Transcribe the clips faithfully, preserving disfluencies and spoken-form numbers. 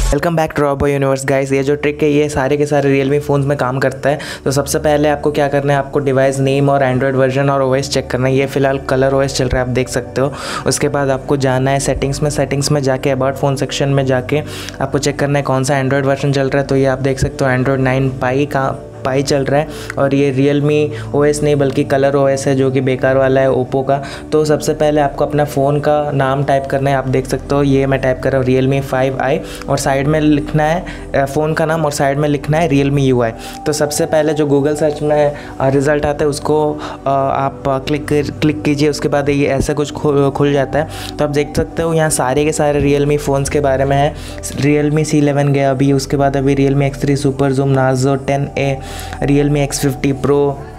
Welcome back to robo universe guys. ये जो trick है ये सारे के सारे रियलमी फ़ोन्स में काम करता है। तो सबसे पहले आपको क्या करना है, आपको डिवाइस नेम और एंड्रॉयड वर्जन और ओएस चेक करना है। ये फिलहाल कलर ओएस चल रहा है, आप देख सकते हो। उसके बाद आपको जाना है सेटिंग्स में। सेटिंग्स में जाके अबाउट फ़ोन सेक्शन में जाके आपको चेक करना है कौन सा एंड्रॉयड वर्जन चल रहा है। तो ये आप देख सकते हो एंड्रॉयड नाइन पाई का पाई चल रहा है और ये रियलमी ओएस नहीं बल्कि कलर ओएस है जो कि बेकार वाला है ओप्पो का। तो सबसे पहले आपको अपना फ़ोन का नाम टाइप करना है। आप देख सकते हो ये मैं टाइप कर रहा हूँ रियलमी फाइव आई और साइड में लिखना है फ़ोन का नाम और साइड में लिखना है रियलमी यू आई। तो सबसे पहले जो गूगल सर्च में रिज़ल्ट आता है उसको आप क्लिक क्लिक कीजिए। उसके बाद ये ऐसा कुछ खुल जाता है। तो आप देख सकते हो यहाँ सारे के सारे रियलमी फ़ोन्स के बारे में है। रियलमी सी इलेवन गया अभी, उसके बाद अभी Realme X three super zoom, Narzo ten A, Realme X fifty pro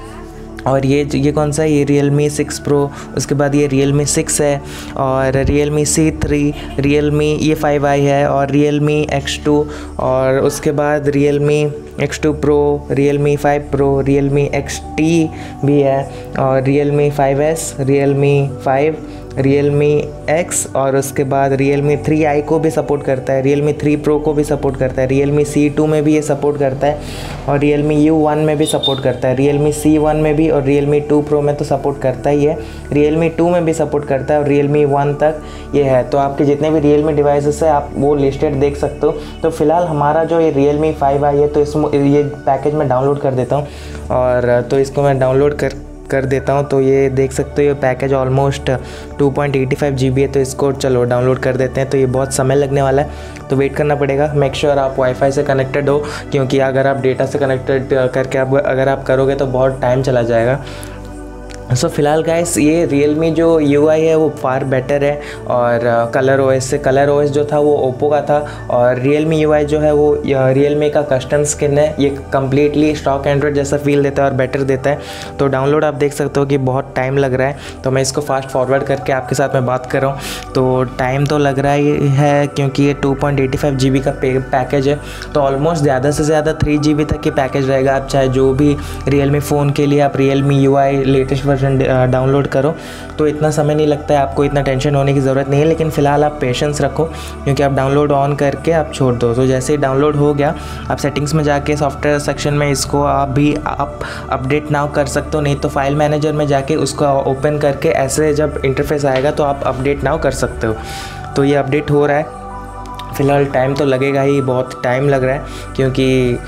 और ये ये कौन सा है, ये रियलमी सिक्स प्रो। उसके बाद ये रियलमी सिक्स है और रियलमी सी थ्री, रियलमी ये फाइव आई है और रियलमी एक्स टू और उसके बाद Realme X two pro, Realme five pro, Realme X T भी है और Realme five S, Realme five, Realme X और उसके बाद रियलमी थ्री आई को भी सपोर्ट करता है, रियलमी थ्री प्रो को भी सपोर्ट करता है, रियलमी सी टू में भी ये सपोर्ट करता है और रियलमी यू वन में भी सपोर्ट करता है, रियलमी सी वन में भी और रियलमी टू प्रो में तो सपोर्ट करता ही है, रियलमी टू में भी सपोर्ट करता है और रियलमी वन तक ये है। तो आपके जितने भी रियलमी डिवाइसेस है आप वो लिस्टेड देख सकते हो। तो फिलहाल हमारा जो ये रियलमी फाइव आई है तो इसमें ये पैकेज मैं डाउनलोड कर देता हूँ और तो इसको मैं डाउनलोड कर कर देता हूँ। तो ये देख सकते हो ये package almost two point eighty five G B है। तो इसको चलो डाउनलोड कर देते हैं। तो ये बहुत समय लगने वाला है तो वेट करना पड़ेगा। मेक श्योर आप वाईफाई से कनेक्टेड हो क्योंकि अगर आप डेटा से कनेक्टेड करके आप अगर आप करोगे तो बहुत टाइम चला जाएगा। सो so, फ़िलहाल गाइस ये रियलमी जो यू आई है वो फार बेटर है और कलर ओएस से। कलर ओएस जो था वो ओप्पो का था और रियलमी यू आई जो है वो रियलमी का कस्टम स्किन है। ये कम्प्लीटली स्टॉक एंड्रॉयड जैसा फील देता है और बेटर देता है। तो डाउनलोड आप देख सकते हो कि बहुत टाइम लग रहा है। तो मैं इसको फास्ट फॉरवर्ड करके आपके साथ मैं बात कर रहा हूँ। तो टाइम तो लग रहा ही है क्योंकि ये two point eighty five G B का पैकेज है। तो ऑलमोस्ट ज़्यादा से ज़्यादा थ्री जी बी तक की पैकेज रहेगा। आप चाहे जो भी रियलमी फ़ोन के लिए आप Realme U I latest download करो तो इतना समय नहीं लगता है, आपको इतना टेंशन होने की ज़रूरत नहीं है। लेकिन फ़िलहाल आप पेशेंस रखो क्योंकि आप डाउनलोड ऑन करके आप छोड़ दो। तो जैसे ही डाउनलोड हो गया आप सेटिंग्स में जाके सॉफ्टवेयर सेक्शन में इसको आप भी आप अपडेट नाउ कर सकते हो, नहीं तो फाइल मैनेजर में जाके उसको ओपन करके ऐसे जब इंटरफेस आएगा तो आप अपडेट नाउ कर सकते हो। तो ये अपडेट हो रहा है। फ़िलहाल टाइम तो लगेगा ही, बहुत टाइम लग रहा है क्योंकि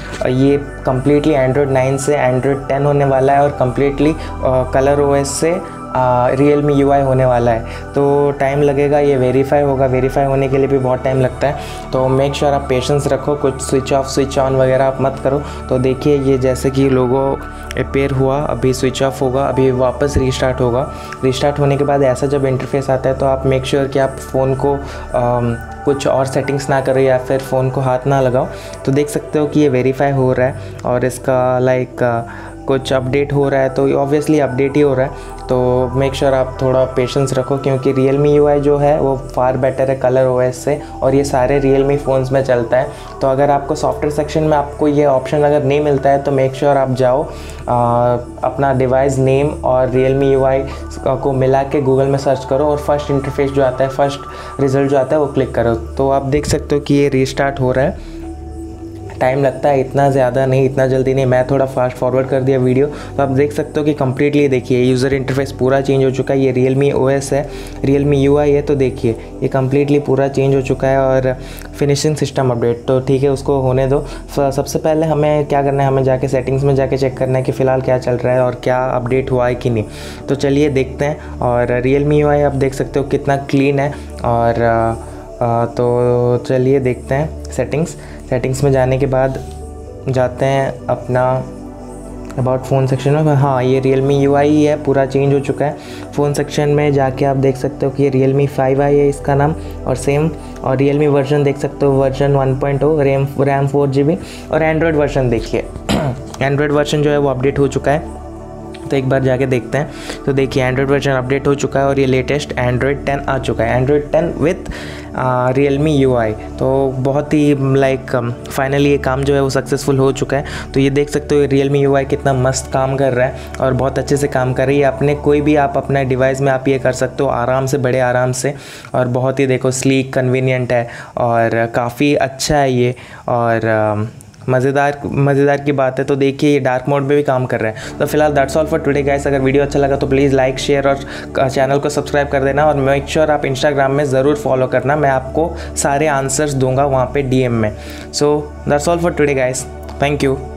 ये कम्प्लीटली एंड्रॉयड नाइन से एंड्रॉयड टेन होने वाला है और कम्प्लीटली कलर ओएस से रियलमी यू आई होने वाला है। तो टाइम लगेगा, ये वेरीफाई होगा। वेरीफाई होने के लिए भी बहुत टाइम लगता है। तो मेक श्योर आप पेशेंस रखो, कुछ स्विच ऑफ स्विच ऑन वगैरह आप मत करो। तो देखिए ये जैसे कि लोगो अपेयर हुआ, अभी स्विच ऑफ होगा, अभी वापस रीस्टार्ट होगा। रीस्टार्ट होने के बाद ऐसा जब इंटरफेस आता है तो आप मेक श्योर कि आप फ़ोन को आ, कुछ और सेटिंग्स ना करो या फिर फ़ोन को हाथ ना लगाओ। तो देख सकते हो कि ये वेरीफाई हो रहा है और इसका लाइक कुछ अपडेट हो रहा है तो ऑब्वियसली अपडेट ही हो रहा है। तो मेक श्योर आप थोड़ा पेशेंस रखो क्योंकि रियलमी यू आई जो है वो फार बेटर है कलर ओएस से और ये सारे रियलमी फ़ोन्स में चलता है। तो अगर आपको सॉफ्टवेयर सेक्शन में आपको ये ऑप्शन अगर नहीं मिलता है तो मेक श्योर आप जाओ आ, अपना डिवाइस नेम और रियलमी यू आई को मिला के गूगल में सर्च करो और फर्स्ट इंटरफेस जो आता है, फर्स्ट रिज़ल्ट जो आता है वो क्लिक करो। तो आप देख सकते हो कि ये रीस्टार्ट हो रहा है। टाइम लगता है, इतना ज़्यादा नहीं, इतना जल्दी नहीं। मैं थोड़ा फास्ट फॉरवर्ड कर दिया वीडियो। तो आप देख सकते हो कि कम्प्लीटली देखिए यूज़र इंटरफेस पूरा चेंज हो चुका है। ये रियलमी ओएस है, रियलमी यू आई है। तो देखिए ये कम्प्लीटली पूरा चेंज हो चुका है और फिनिशिंग सिस्टम अपडेट तो ठीक है, उसको होने दो। सबसे पहले हमें क्या करना है, हमें जाके सेटिंग्स में जाके चेक करना है कि फ़िलहाल क्या चल रहा है और क्या अपडेट हुआ है कि नहीं। तो चलिए देखते हैं। और रियलमी यू आई आप देख सकते हो कितना क्लीन है और आ, तो चलिए देखते हैं सेटिंग्स। सेटिंग्स में जाने के बाद जाते हैं अपना अबाउट फ़ोन सेक्शन में। हाँ ये रियलमी यू आई ही है, पूरा चेंज हो चुका है। फ़ोन सेक्शन में जाके आप देख सकते हो कि ये रियलमी फाइव आई है इसका नाम और सेम और रियलमी वर्जन देख सकते हो version one point O, RAM RAM four G B और एंड्रॉयड वर्जन देखिए एंड्रॉयड वर्जन जो है वो अपडेट हो चुका है। तो एक बार जाके देखते हैं। तो देखिए एंड्रॉयड वर्जन अपडेट हो चुका है और ये लेटेस्ट एंड्रॉयड टेन आ चुका है, Android ten with Realme U I. तो बहुत ही लाइक फाइनली ये काम जो है वो सक्सेसफुल हो चुका है। तो ये देख सकते हो रियलमी यू आई कितना मस्त काम कर रहा है और बहुत अच्छे से काम कर रही है। अपने कोई भी आप अपना डिवाइस में आप ये कर सकते हो आराम से, बड़े आराम से, और बहुत ही देखो स्लीक कन्वीनियंट है और काफ़ी अच्छा है ये। और मज़ेदार मज़ेदार की बात है तो देखिए ये डार्क मोड में भी काम कर रहा है। तो फिलहाल that's all for today guys. अगर वीडियो अच्छा लगा तो प्लीज़ लाइक, शेयर और चैनल को सब्सक्राइब कर देना और मेक श्योर आप इंस्टाग्राम में ज़रूर फॉलो करना, मैं आपको सारे आंसर्स दूंगा वहाँ पे डीएम में। So that's all for today guys, thank you.